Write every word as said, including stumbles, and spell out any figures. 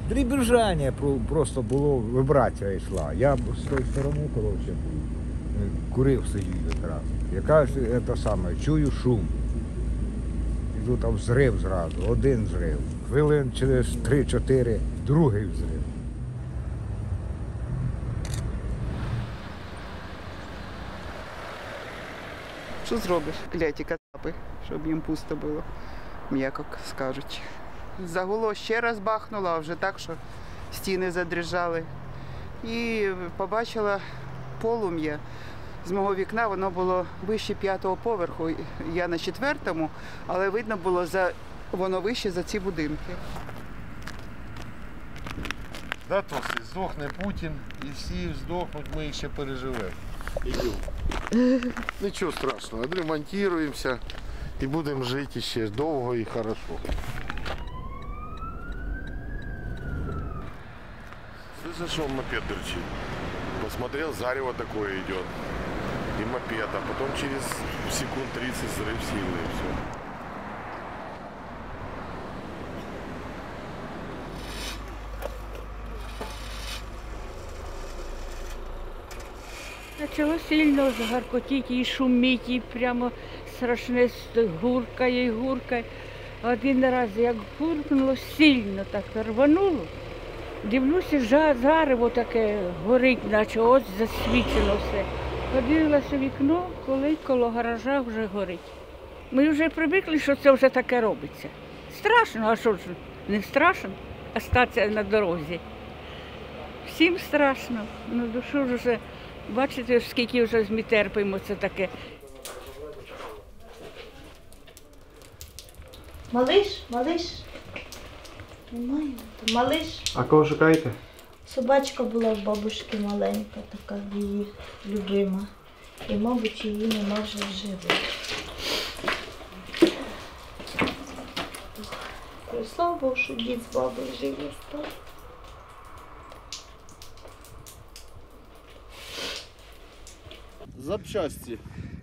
Дрібіжання просто було, вибрація йшла. Я з тої сторони, коротше, курив сидів якраз. Яка це саме, чую шум. І тут там взрив зразу, один взрив. Хвилин через три-чотири другий взрив. Що зробиш? Кляті кацапи, щоб їм пусто було, м'яко скажуть. Загуло, ще раз бахнуло, а вже так, що стіни задрижали. І побачила полум'я з мого вікна, воно було вище п'ятого поверху, я на четвертому, але видно було, за, воно вище за ці будинки. Да, Тоси, здохне Путін і всі здохнуть, ми їх ще переживемо. Йдемо. Нічого страшного, відремонтуємося і будемо жити ще довго і хорошо. Слышишь, он мопед дырчит? Посмотрел, зарево такое идет. И мопед, а потом через секунд тридцать взрыв силы и все. Почало сильно гаркотіти і шуміти, і прямо страшне гуркає і гуркає. Один раз як гуркнуло, сильно так рвануло. Дивлюся, зарево таке горить, наче ось засвічено все. Подивилася в вікно, коли коло гаража вже горить. Ми вже привикли, що це вже таке робиться. Страшно, а що ж, не страшно, а статися на дорозі. Всім страшно, ну душу вже, бачите, скільки вже ми терпимо це таке. Малиш, малиш. Немає. Малиш. А кого шукаєте? Собачка була в бабушки маленька, така її любима. І, мабуть, її нема вже в живих. Слава Богу, що дід з бабою живі став. Запчасти